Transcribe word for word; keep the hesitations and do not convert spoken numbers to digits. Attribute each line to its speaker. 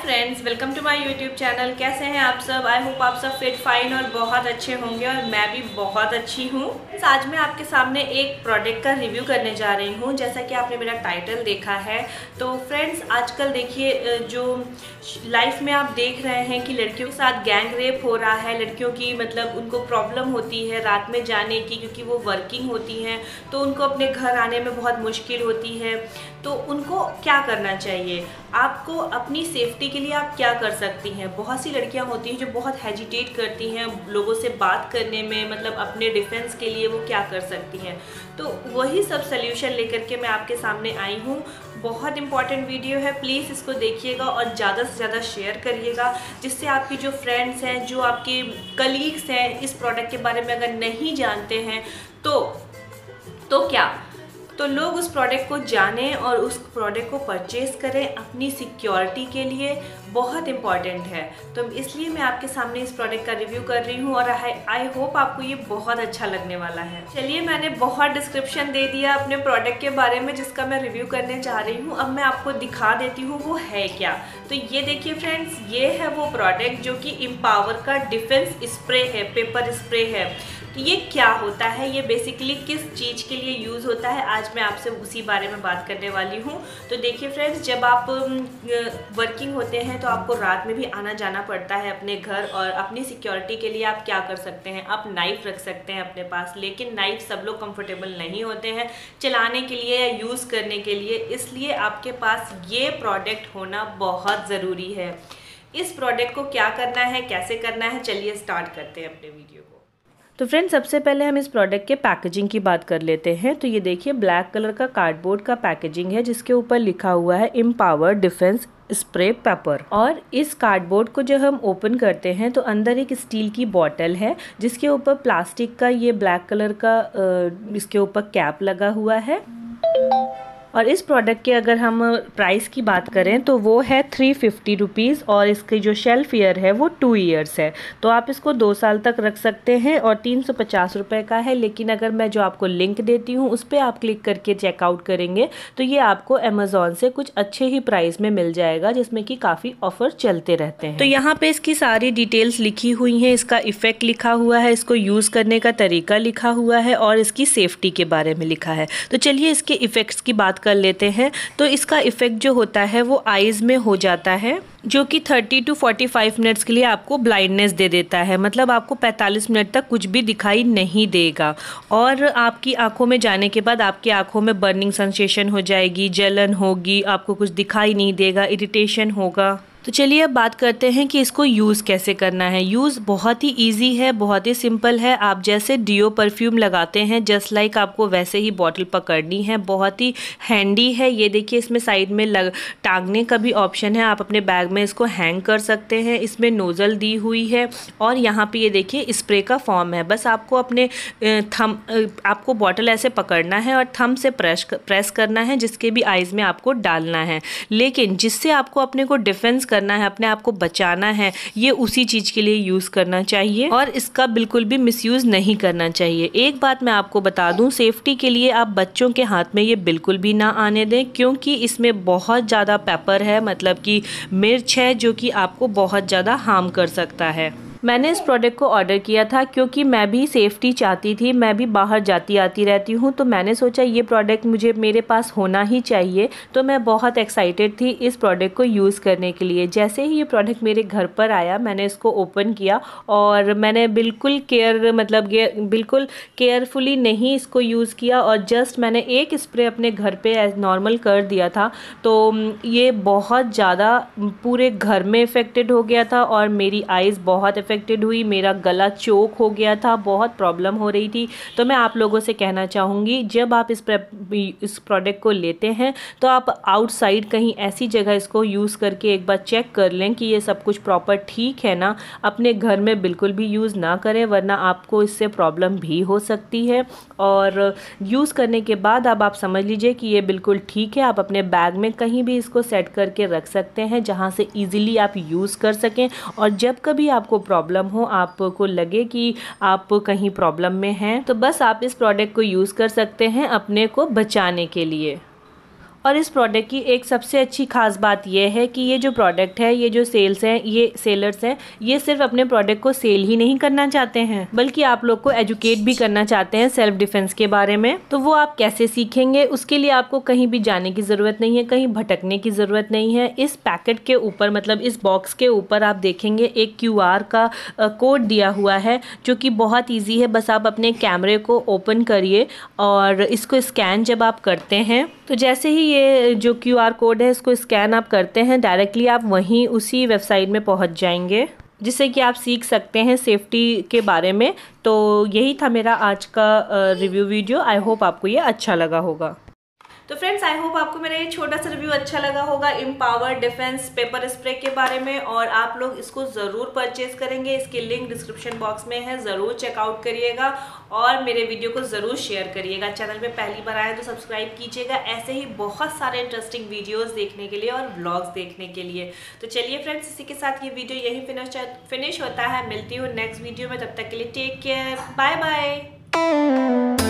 Speaker 1: Friends, welcome to my YouTube channel. कैसे हैं आप सब? आई होप आप सब फिट फाइन और बहुत अच्छे होंगे और मैं भी बहुत अच्छी हूँ। आज मैं आपके सामने एक प्रोडक्ट का रिव्यू करने जा रही हूँ। जैसा कि आपने मेरा टाइटल देखा है, तो फ्रेंड्स आजकल देखिए जो लाइफ में आप देख रहे हैं कि लड़कियों के साथ गैंग रेप हो रहा है। लड़कियों की मतलब उनको प्रॉब्लम होती है रात में जाने की, क्योंकि वो वर्किंग होती हैं तो उनको अपने घर आने में बहुत मुश्किल होती है। तो उनको क्या करना चाहिए? आपको अपनी सेफ्टी के लिए आप क्या कर सकती हैं? बहुत सी लड़कियां होती हैं जो बहुत हेजिटेट करती हैं लोगों से बात करने में, मतलब अपने डिफेंस के लिए वो क्या कर सकती हैं। तो वही सब सल्यूशन लेकर के मैं आपके सामने आई हूँ। बहुत इंपॉर्टेंट वीडियो है, प्लीज़ इसको देखिएगा और ज़्यादा से ज़्यादा शेयर करिएगा, जिससे आपकी जो फ्रेंड्स हैं, जो आपके कलीग्स हैं, इस प्रोडक्ट के बारे में अगर नहीं जानते हैं तो तो क्या तो लोग उस प्रोडक्ट को जानें और उस प्रोडक्ट को परचेज़ करें अपनी सिक्योरिटी के लिए। बहुत इम्पॉर्टेंट है, तो इसलिए मैं आपके सामने इस प्रोडक्ट का रिव्यू कर रही हूँ और आई होप आपको ये बहुत अच्छा लगने वाला है। चलिए, मैंने बहुत डिस्क्रिप्शन दे दिया अपने प्रोडक्ट के बारे में जिसका मैं रिव्यू करने जा रही हूँ। अब मैं आपको दिखा देती हूँ वो है क्या। तो ये देखिए फ्रेंड्स, ये है वो प्रोडक्ट जो कि इम्पावर का डिफेंस स्प्रे है, पेपर स्प्रे है। तो ये क्या होता है, ये बेसिकली किस चीज़ के लिए यूज़ होता है, आज मैं आपसे उसी बारे में बात करने वाली हूँ। तो देखिए फ्रेंड्स, जब आप वर्किंग होते हैं तो आपको रात में भी आना जाना पड़ता है अपने घर, और अपनी सिक्योरिटी के लिए आप क्या कर सकते हैं, आप नाइफ़ रख सकते हैं अपने पास। लेकिन नाइफ़ सब लोग कंफर्टेबल नहीं होते हैं चलाने के लिए या यूज़ करने के लिए, इसलिए आपके पास ये प्रोडक्ट होना बहुत ज़रूरी है। इस प्रोडक्ट को क्या करना है, कैसे करना है, चलिए स्टार्ट करते हैं अपने वीडियो को। तो फ्रेंड्स, सबसे पहले हम इस प्रोडक्ट के पैकेजिंग की बात कर लेते हैं। तो ये देखिए, ब्लैक कलर का कार्डबोर्ड का पैकेजिंग है जिसके ऊपर लिखा हुआ है इम्पावर डिफेंस स्प्रे पेपर। और इस कार्डबोर्ड को जब हम ओपन करते हैं तो अंदर एक स्टील की बॉटल है जिसके ऊपर प्लास्टिक का ये ब्लैक कलर का इसके ऊपर कैप लगा हुआ है। और इस प्रोडक्ट के अगर हम प्राइस की बात करें तो वो है थ्री फिफ्टी रुपीज़ और इसकी जो शेल्फ ईयर है वो टू इयर्स है। तो आप इसको दो साल तक रख सकते हैं और तीन सौ पचास रुपये का है। लेकिन अगर मैं जो आपको लिंक देती हूँ उस पर आप क्लिक करके चेकआउट करेंगे तो ये आपको अमेज़ॉन से कुछ अच्छे ही प्राइस में मिल जाएगा, जिसमें कि काफ़ी ऑफर चलते रहते हैं। तो यहाँ पे इसकी सारी डिटेल्स लिखी हुई हैं, इसका इफ़ेक्ट लिखा हुआ है, इसको यूज़ करने का तरीका लिखा हुआ है और इसकी सेफ्टी के बारे में लिखा है। तो चलिए इसके इफ़ेक्ट्स की बात कर लेते हैं। तो इसका इफेक्ट जो होता है वो आईज में हो जाता है, जो कि तीस टू पैंतालीस मिनट्स के लिए आपको ब्लाइंडनेस दे देता है। मतलब आपको पैंतालीस मिनट तक कुछ भी दिखाई नहीं देगा और आपकी आंखों में जाने के बाद आपकी आंखों में बर्निंग सेंसेशन हो जाएगी, जलन होगी, आपको कुछ दिखाई नहीं देगा, इरिटेशन होगा। तो चलिए अब बात करते हैं कि इसको यूज़ कैसे करना है। यूज़ बहुत ही इजी है, बहुत ही सिंपल है। आप जैसे डियो परफ्यूम लगाते हैं जस्ट लाइक आपको वैसे ही बॉटल पकड़नी है। बहुत ही हैंडी है। ये देखिए, इसमें साइड में लग टांगने का भी ऑप्शन है, आप अपने बैग में इसको हैंग कर सकते हैं। इसमें नोज़ल दी हुई है और यहाँ पे ये देखिए स्प्रे का फॉर्म है। बस आपको अपने थम आपको बॉटल ऐसे पकड़ना है और थम से प्रेस प्रेस करना है, जिसके भी आइज़ में आपको डालना है। लेकिन जिससे आपको अपने को डिफेंस करना है, अपने आप को बचाना है, ये उसी चीज के लिए यूज करना चाहिए और इसका बिल्कुल भी मिसयूज नहीं करना चाहिए। एक बात मैं आपको बता दूं, सेफ्टी के लिए आप बच्चों के हाथ में ये बिल्कुल भी ना आने दें, क्योंकि इसमें बहुत ज़्यादा पेपर है, मतलब कि मिर्च है, जो कि आपको बहुत ज़्यादा हार्म कर सकता है। मैंने इस प्रोडक्ट को ऑर्डर किया था क्योंकि मैं भी सेफ्टी चाहती थी। मैं भी बाहर जाती आती रहती हूँ, तो मैंने सोचा ये प्रोडक्ट मुझे मेरे पास होना ही चाहिए। तो मैं बहुत एक्साइटेड थी इस प्रोडक्ट को यूज़ करने के लिए। जैसे ही ये प्रोडक्ट मेरे घर पर आया, मैंने इसको ओपन किया और मैंने बिल्कुल केयर मतलब बिल्कुल केयरफुली नहीं इसको यूज़ किया और जस्ट मैंने एक स्प्रे अपने घर पे एज नॉर्मल कर दिया था। तो ये बहुत ज़्यादा पूरे घर में इफ़ेक्टेड हो गया था और मेरी आइज़ बहुत इफेक्टेड हुई, मेरा गला चोक हो गया था, बहुत प्रॉब्लम हो रही थी। तो मैं आप लोगों से कहना चाहूँगी, जब आप इस इस प्रोडक्ट को लेते हैं तो आप आउटसाइड कहीं ऐसी जगह इसको यूज़ करके एक बार चेक कर लें कि ये सब कुछ प्रॉपर ठीक है ना। अपने घर में बिल्कुल भी यूज़ ना करें, वरना आपको इससे प्रॉब्लम भी हो सकती है। और यूज़ करने के बाद अब आप समझ लीजिए कि ये बिल्कुल ठीक है। आप अपने बैग में कहीं भी इसको सेट करके रख सकते हैं, जहाँ से ईजिली आप यूज़ कर सकें। और जब कभी आपको प्रॉब्लम हो, आपको लगे कि आप कहीं प्रॉब्लम में हैं, तो बस आप इस प्रोडक्ट को यूज़ कर सकते हैं अपने को बचाने के लिए। और इस प्रोडक्ट की एक सबसे अच्छी खास बात यह है कि ये जो प्रोडक्ट है, ये जो सेल्स हैं, ये सेलर्स हैं, ये सिर्फ अपने प्रोडक्ट को सेल ही नहीं करना चाहते हैं, बल्कि आप लोग को एजुकेट भी करना चाहते हैं सेल्फ डिफेंस के बारे में। तो वो आप कैसे सीखेंगे, उसके लिए आपको कहीं भी जाने की ज़रूरत नहीं है, कहीं भटकने की ज़रूरत नहीं है। इस पैकेट के ऊपर, मतलब इस बॉक्स के ऊपर आप देखेंगे एक क्यू आर का कोड दिया हुआ है, जो कि बहुत ईजी है। बस आप अपने कैमरे को ओपन करिए और इसको स्कैन जब आप करते हैं, तो जैसे ही ये जो क्यू आर कोड है इसको स्कैन आप करते हैं, डायरेक्टली आप वहीं उसी वेबसाइट में पहुंच जाएंगे, जिससे कि आप सीख सकते हैं सेफ्टी के बारे में। तो यही था मेरा आज का रिव्यू वीडियो। आई होप आपको ये अच्छा लगा होगा। तो फ्रेंड्स, आई होप आपको मेरा ये छोटा सा रिव्यू अच्छा लगा होगा इम्पावर डिफेंस पेपर स्प्रे के बारे में, और आप लोग इसको ज़रूर परचेज करेंगे। इसकी लिंक डिस्क्रिप्शन बॉक्स में है, ज़रूर चेकआउट करिएगा और मेरे वीडियो को ज़रूर शेयर करिएगा। चैनल पे पहली बार आए तो सब्सक्राइब कीजिएगा ऐसे ही बहुत सारे इंटरेस्टिंग वीडियोस देखने के लिए और व्लॉग्स देखने के लिए। तो चलिए फ्रेंड्स, इसी के साथ ये वीडियो यहीं फिनिश फिनिश होता है। मिलती हूँ नेक्स्ट वीडियो में, तब तक के लिए टेक केयर, बाय बाय।